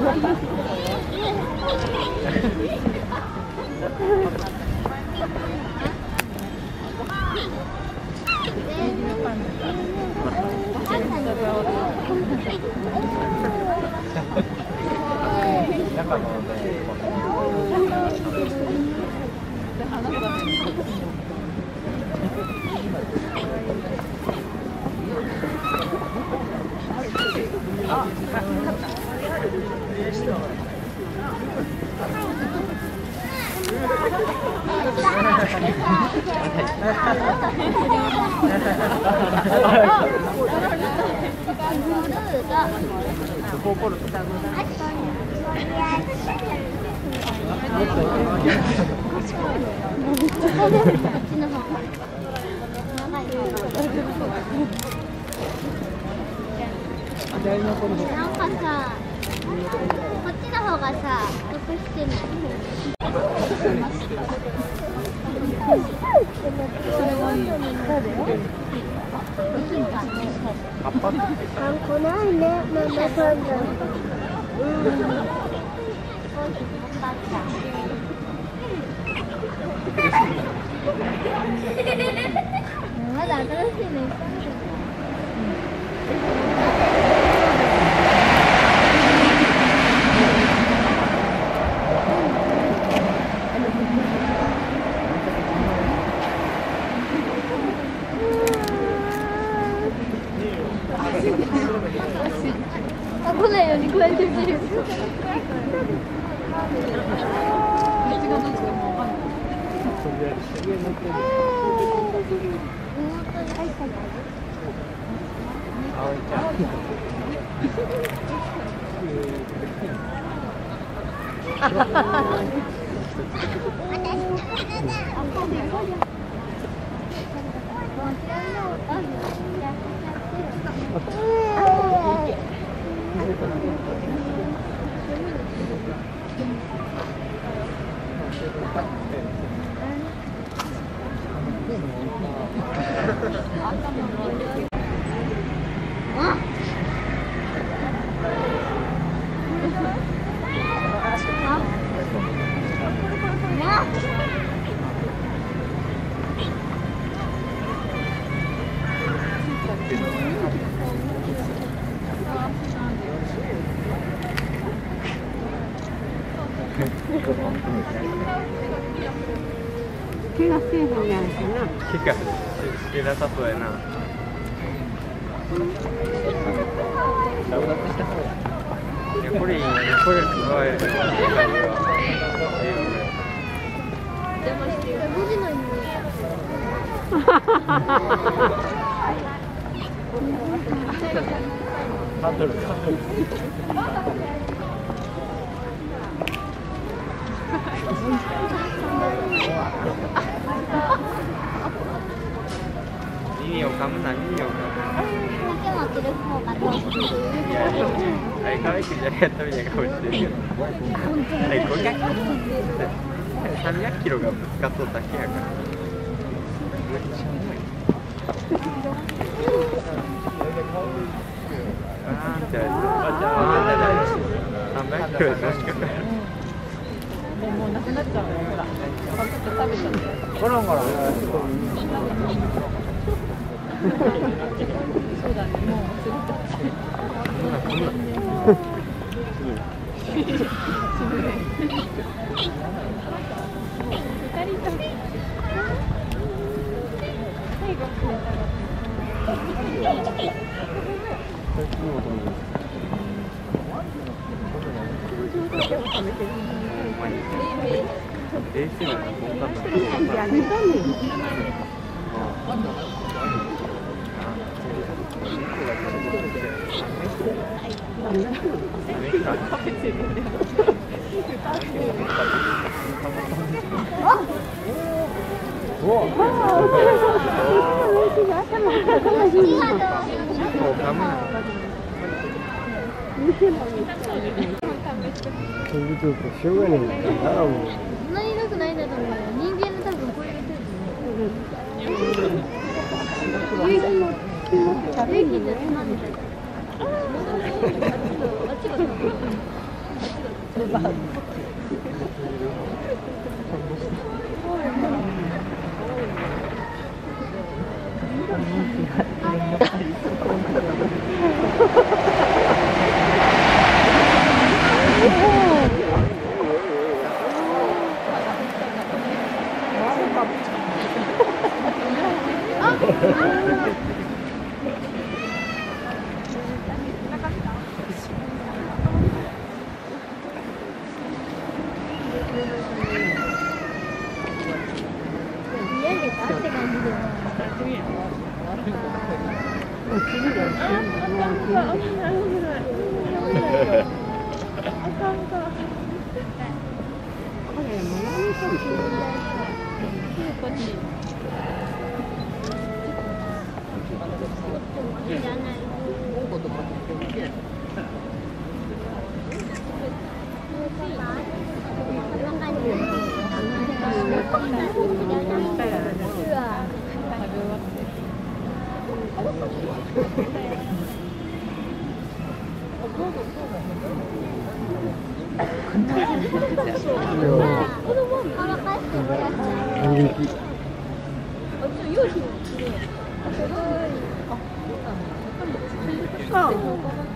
なんかさ、こっちの方がさ、得してない。あんこないね、ママさんだ。まだ新しいね。来ないようにこうやって見る。 怪我せえへんやんしな。 怪我してなさそうやな。いやこれいいね。これすごい。ハンドル。耳を噛むな、耳を噛む。いや、あれ可愛くじゃやったみたいな顔してるけど。あれ300キロがぶつかっとっただけやから。めっちゃ重い。あーんって300キロで確かかる。 もうなくなっちゃうのよ。ほら、パクッと食べちゃって。 ゴロンゴロン。 そうだね、もう忘れた。 あ